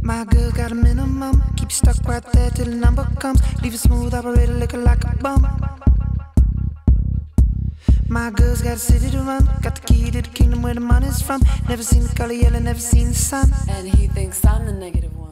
My girl got a minimum. Keep you stuck right there till the number comes. Leave a smooth operator looking like a bum. My girl's got a city to run. Got the key to the kingdom where the money's from. Never seen the color yellow, never seen the sun. And he thinks I'm the negative one.